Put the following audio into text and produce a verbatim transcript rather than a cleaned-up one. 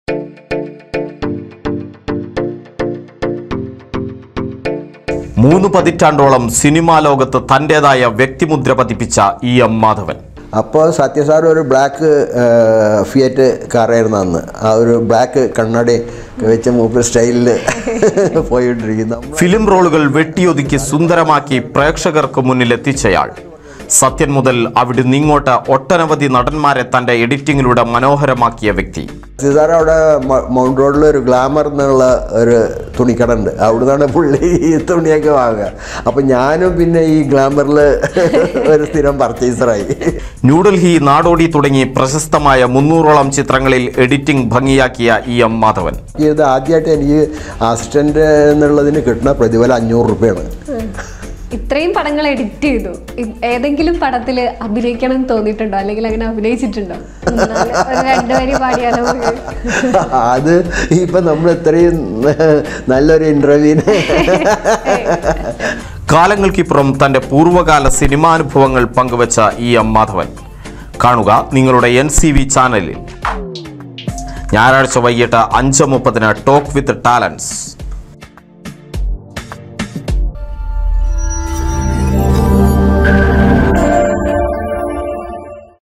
മൂന്ന് പതിറ്റാണ്ടോളം സിനിമാ ലോകത്ത് തൻ്റെതായ വ്യക്തിമുദ്ര പതിപ്പിച്ച ഇ എം മാധവൻ. അപ്പോൾ സത്യസാർ ഒരു ബ്ലാക്ക് ഫിയറ്റ് കാറായിരുന്നു അന്ന്. ആ ഒരു ബ്ലാക്ക് കണ്ണാടി വെച്ച് മൂപ്പർ സ്റ്റൈലിൽ പോയിട്ടിരിക്കുന്നു. ഫിലിം റോളുകൾ വെട്ടിയൊതുക്കി സുന്ദരമാക്കി പ്രേക്ഷകർക്ക് മുന്നിൽ എത്തിച്ചയാൾ. സത്യൻ മുതൽ അവിടുന്ന് ഇങ്ങോട്ട് ഒട്ടനവധി നടന്മാരെ തൻ്റെ എഡിറ്റിങ്ങിലൂടെ മനോഹരമാക്കിയ വ്യക്തി. സത്യസാർ അവിടെ മൗണ്ട് റോഡിൽ ഒരു ഗ്ലാമർ എന്നുള്ള ഒരു തുണിക്കട ഉണ്ട്. അവിടുന്നാണ് പുള്ളി ഈ തുണിയൊക്കെ വാങ്ങുക. അപ്പം ഞാനും പിന്നെ ഈ ഗ്ലാമറിൽ ഒരു സ്ഥിരം പർച്ചേസറായി. ന്യൂഡൽഹി, നാടോടി തുടങ്ങി പ്രശസ്തമായ മുന്നൂറോളം ചിത്രങ്ങളിൽ എഡിറ്റിംഗ് ഭംഗിയാക്കിയ ഇ എം മാധവൻ. ഇത് ആദ്യമായിട്ട് എനിക്ക് അസിസ്റ്റന്റ് എന്നുള്ളതിന് കിട്ടുന്ന പ്രതിഫലം അഞ്ഞൂറ് രൂപയാണ്. ഇത്രയും പടങ്ങൾ എഡിറ്റ് ചെയ്തു. ഏതെങ്കിലും പടത്തിൽ അഭിനയിക്കണം തോന്നിയിട്ടുണ്ടോ, അല്ലെങ്കിൽ അങ്ങനെ അഭിനയിച്ചിട്ടുണ്ടോ? രണ്ടുപേരും പാടിയാലോ? അത് ഇപ്പൊ നമ്മൾ ഇത്രയും നല്ലൊരു ഇന്റർവ്യൂവിന് കാലങ്ങൾക്കിപ്പുറം തന്റെ പൂർവ്വകാല സിനിമാനുഭവങ്ങൾ പങ്കുവച്ച ഇ എം മാധവൻ. കാണുക നിങ്ങളുടെ എൻ സി വി ചാനലിൽ. ഞായറാഴ്ച വൈകിട്ട് അഞ്ച് മുപ്പതിന് ടോക്ക് വിത്ത് ടാലൻസ്.